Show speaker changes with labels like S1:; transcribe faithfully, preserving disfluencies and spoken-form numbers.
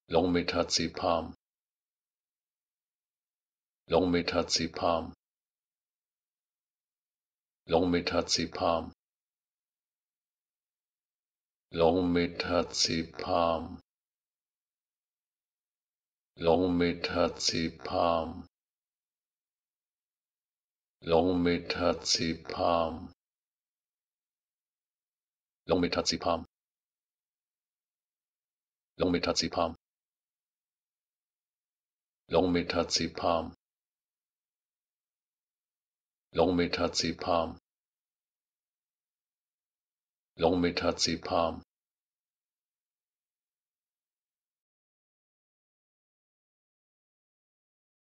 S1: Longmetazepam, Longmetazepam, Longmetazepam, Longmetazepam, Longmetazepam, Longmetazepam, Longmetazepam, Longmetazepam, Longmetazepam, Longmetazepam, Longmetazepam,